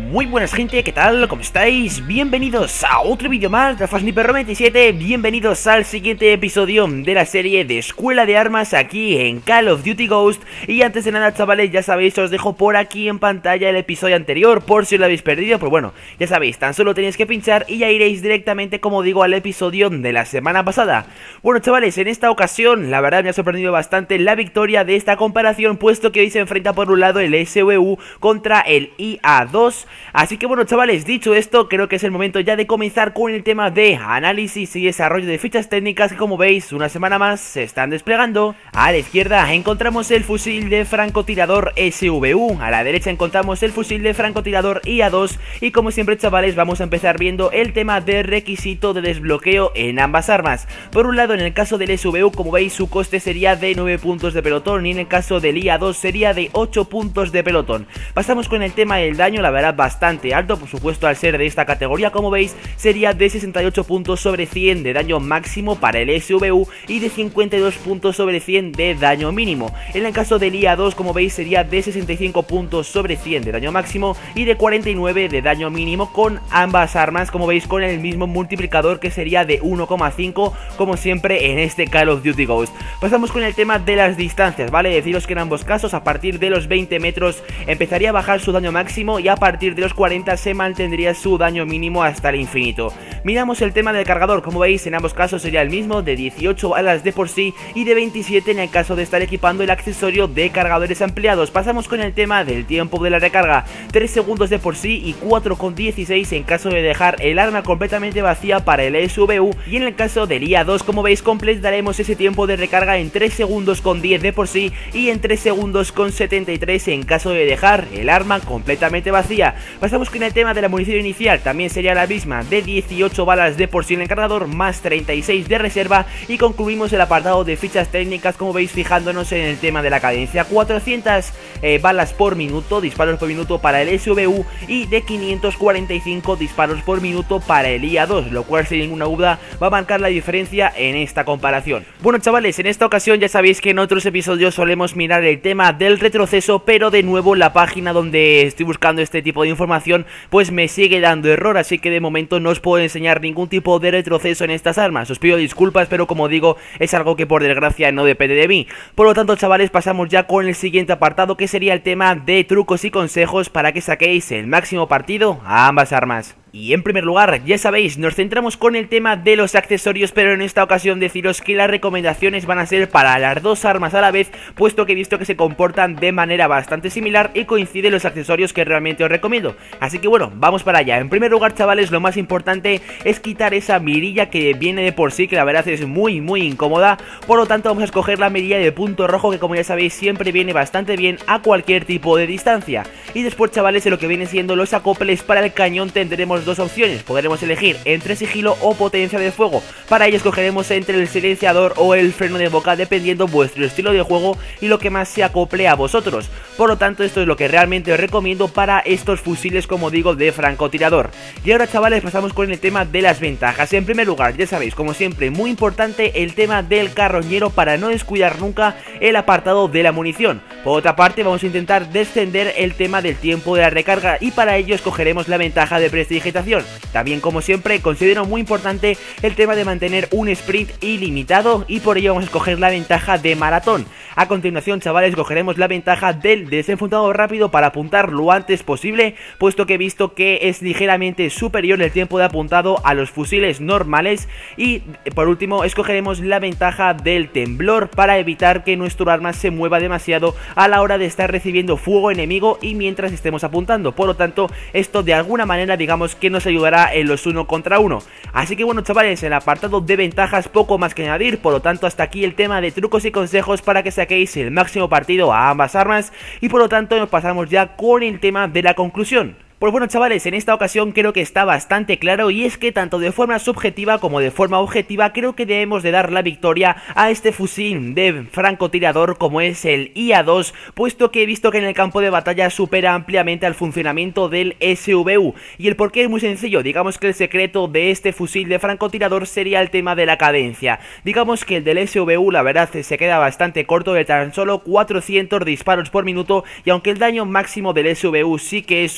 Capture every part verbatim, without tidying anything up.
Muy buenas gente, ¿qué tal? ¿Cómo estáis? Bienvenidos a otro vídeo más de FastSniper noventa y siete. Bienvenidos al siguiente episodio de la serie de Escuela de Armas aquí en Call of Duty Ghost. Y antes de nada, chavales, ya sabéis, os dejo por aquí en pantalla el episodio anterior, por si lo habéis perdido. Pues bueno, ya sabéis, tan solo tenéis que pinchar y ya iréis directamente, como digo, al episodio de la semana pasada. Bueno, chavales, en esta ocasión, la verdad me ha sorprendido bastante la victoria de esta comparación, puesto que hoy se enfrenta por un lado el S V U contra el I A dos. Así que bueno, chavales, dicho esto, creo que es el momento ya de comenzar con el tema de análisis y desarrollo de fichas técnicas que, como veis, una semana más se están desplegando. A la izquierda encontramos el fusil de francotirador S V U, a la derecha encontramos el fusil de francotirador I A dos y como siempre, chavales, vamos a empezar viendo el tema de requisito de desbloqueo en ambas armas. Por un lado, en el caso del S V U, como veis, su coste sería de nueve puntos de pelotón y en el caso del I A dos sería de ocho puntos de pelotón. Pasamos con el tema del daño, la verdad bastante alto, por supuesto, al ser de esta categoría, como veis, sería de sesenta y ocho puntos sobre cien de daño máximo para el S V U y de cincuenta y dos puntos sobre cien de daño mínimo. En el caso del I A dos, como veis, sería de sesenta y cinco puntos sobre cien de daño máximo y de cuarenta y nueve de daño mínimo, con ambas armas, como veis, con el mismo multiplicador, que sería de uno coma cinco, como siempre en este Call of Duty Ghost. Pasamos con el tema de las distancias, ¿vale? Deciros que en ambos casos, a partir de los veinte metros empezaría a bajar su daño máximo y a partir de los cuarenta se mantendría su daño mínimo hasta el infinito. Miramos el tema del cargador, como veis, en ambos casos sería el mismo, de dieciocho balas de por sí y de veintisiete en el caso de estar equipando el accesorio de cargadores ampliados. Pasamos con el tema del tiempo de la recarga, tres segundos de por sí y cuatro coma dieciséis en caso de dejar el arma completamente vacía para el S V U, y en el caso del I A dos, como veis, completaremos ese tiempo de recarga en tres segundos con diez de por sí y en tres segundos con setenta y tres en caso de dejar el arma completamente vacía. Pasamos con el tema de la munición inicial, también sería la misma, de dieciocho balas de por sí en el cargador más treinta y seis de reserva, y concluimos el apartado de fichas técnicas, como veis, fijándonos en el tema de la cadencia, cuatrocientas eh, balas por minuto, disparos por minuto para el S V U y de quinientos cuarenta y cinco disparos por minuto para el I A dos, lo cual sin ninguna duda va a marcar la diferencia en esta comparación. Bueno, chavales, en esta ocasión ya sabéis que en otros episodios solemos mirar el tema del retroceso, pero de nuevo la página donde estoy buscando este tipo de información pues me sigue dando error, así que de momento no os puedo enseñar ningún tipo de retroceso en estas armas. Os pido disculpas, pero como digo, es algo que por desgracia no depende de mí. Por lo tanto, chavales, pasamos ya con el siguiente apartado, que sería el tema de trucos y consejos para que saquéis el máximo partido a ambas armas. Y en primer lugar, ya sabéis, nos centramos con el tema de los accesorios, pero en esta ocasión deciros que las recomendaciones van a ser para las dos armas a la vez, puesto que he visto que se comportan de manera bastante similar y coinciden los accesorios que realmente os recomiendo. Así que bueno, vamos para allá. En primer lugar, chavales, lo más importante es quitar esa mirilla que viene de por sí, que la verdad es muy muy incómoda. Por lo tanto, vamos a escoger la mirilla de punto rojo, que como ya sabéis siempre viene bastante bien a cualquier tipo de distancia. Y después, chavales, en lo que viene siendo los acoples para el cañón tendremos dos opciones. Podremos elegir entre sigilo o potencia de fuego. Para ello escogeremos entre el silenciador o el freno de boca, dependiendo vuestro estilo de juego y lo que más se acople a vosotros. Por lo tanto, esto es lo que realmente os recomiendo para estos fusiles, como digo, de francotirador. Y ahora, chavales, pasamos con el tema de las ventajas. En primer lugar, ya sabéis, como siempre, muy importante el tema del carroñero para no descuidar nunca el apartado de la munición. Por otra parte, vamos a intentar descender el tema del tiempo de la recarga y para ello escogeremos la ventaja de prestigitación. También, como siempre, considero muy importante el tema de mantener un sprint ilimitado y por ello vamos a escoger la ventaja de maratón. A continuación, chavales, cogeremos la ventaja del desenfundado rápido para apuntar lo antes posible, puesto que he visto que es ligeramente superior el tiempo de apuntado a los fusiles normales. Y por último, escogeremos la ventaja del temblor para evitar que nuestro arma se mueva demasiado a la hora de estar recibiendo fuego enemigo y mientras estemos apuntando. Por lo tanto, esto de alguna manera, digamos que nos ayudará en los uno contra uno. Así que bueno, chavales, en el apartado de ventajas poco más que añadir. Por lo tanto, hasta aquí el tema de trucos y consejos para que saquéis el máximo partido a ambas armas. Y por lo tanto nos pasamos ya con el tema de la conclusión. Pues bueno, chavales, en esta ocasión creo que está bastante claro, y es que tanto de forma subjetiva como de forma objetiva creo que debemos de dar la victoria a este fusil de francotirador como es el I A dos, puesto que he visto que en el campo de batalla supera ampliamente al funcionamiento del S V U. Y el porqué es muy sencillo. Digamos que el secreto de este fusil de francotirador sería el tema de la cadencia. Digamos que el del S V U la verdad se queda bastante corto, de tan solo cuatrocientos disparos por minuto, y aunque el daño máximo del S V U sí que es superior,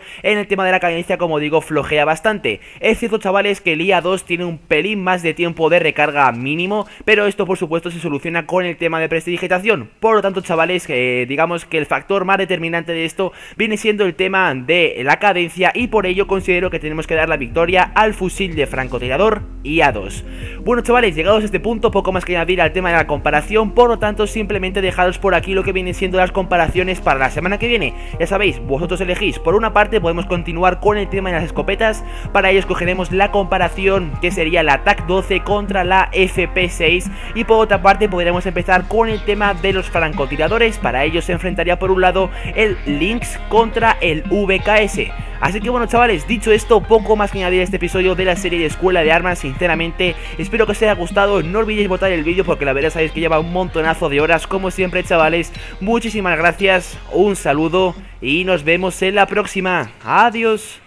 en el tema de la cadencia, como digo, flojea bastante. Es cierto, chavales, que el I A dos tiene un pelín más de tiempo de recarga mínimo, pero esto por supuesto se soluciona con el tema de prestidigitación. Por lo tanto, chavales, eh, digamos que el factor más determinante de esto viene siendo el tema de la cadencia, y por ello considero que tenemos que dar la victoria al fusil de francotirador I A dos. Bueno, chavales, llegados a este punto, poco más que añadir al tema de la comparación, por lo tanto simplemente dejaros por aquí lo que vienen siendo las comparaciones para la semana que viene. Ya sabéis, vosotros elegís. Por una parte podemos continuar con el tema de las escopetas, para ello escogeremos la comparación que sería la T A C doce contra la F P seis, y por otra parte podremos empezar con el tema de los francotiradores. Para ello se enfrentaría por un lado el Lynx contra el V K S. Así que bueno, chavales, dicho esto, poco más que añadir a este episodio de la serie de Escuela de Armas. Sinceramente, espero que os haya gustado. No olvidéis votar el vídeo porque la verdad sabéis que lleva un montonazo de horas. Como siempre, chavales, muchísimas gracias, un saludo y nos vemos en la próxima. Adiós.